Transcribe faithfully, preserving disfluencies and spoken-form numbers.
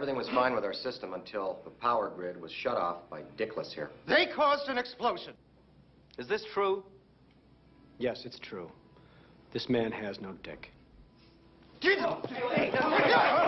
Everything was fine with our system until the power grid was shut off by Dickless here. They caused an explosion. Is this true? Yes, it's true. This man has no dick. Get up! Hey, hey,